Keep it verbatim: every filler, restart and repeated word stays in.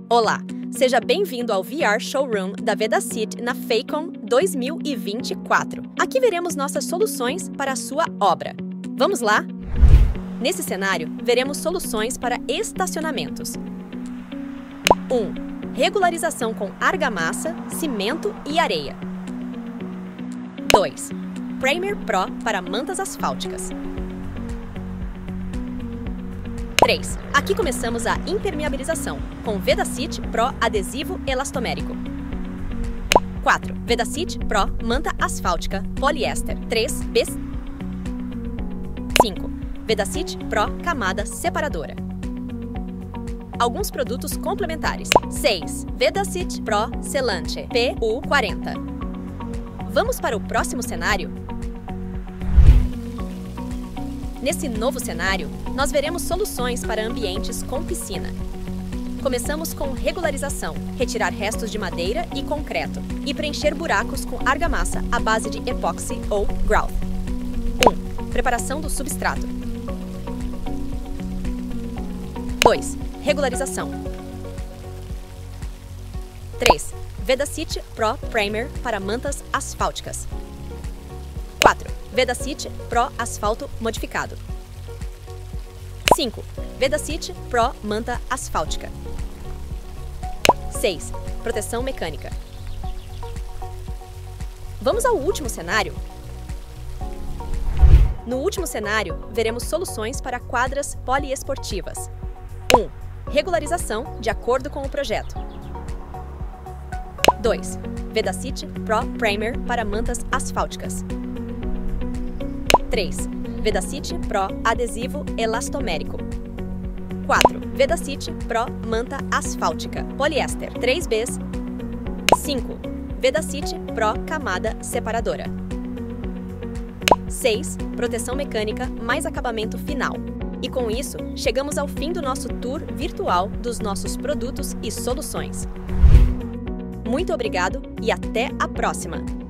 Olá, seja bem-vindo ao V R Showroom da Vedacity na FACON dois mil e vinte e quatro. Aqui veremos nossas soluções para a sua obra. Vamos lá? Nesse cenário, veremos soluções para estacionamentos. um. Regularização com argamassa, cimento e areia. dois. Primer Pro para mantas asfálticas. três. Aqui começamos a impermeabilização, com Vedacity Pro Adesivo Elastomérico. quatro. Vedacity Pro Manta Asfáltica Poliéster três B. cinco. Vedacity Pro Camada Separadora. Alguns produtos complementares. seis. Vedacity Pro Selante P U quarenta. Vamos para o próximo cenário? Nesse novo cenário, nós veremos soluções para ambientes com piscina. Começamos com regularização, retirar restos de madeira e concreto e preencher buracos com argamassa à base de epóxi ou grout. um. Preparação do substrato. dois. Regularização. três. Vedacity Pro Primer para mantas asfálticas. quatro. Vedacity Pro Asfalto Modificado. cinco. Vedacity Pro Manta Asfáltica. seis. Proteção mecânica. Vamos ao último cenário? No último cenário, veremos soluções para quadras poliesportivas. um. Regularização de acordo com o projeto. dois. Vedacity Pro Primer para mantas asfálticas. três. Vedacity Pro Adesivo Elastomérico. quatro. Vedacity Pro Manta Asfáltica Poliéster três B. cinco. Vedacity Pro Camada Separadora. seis. Proteção mecânica mais acabamento final. E com isso, chegamos ao fim do nosso tour virtual dos nossos produtos e soluções. Muito obrigado e até a próxima!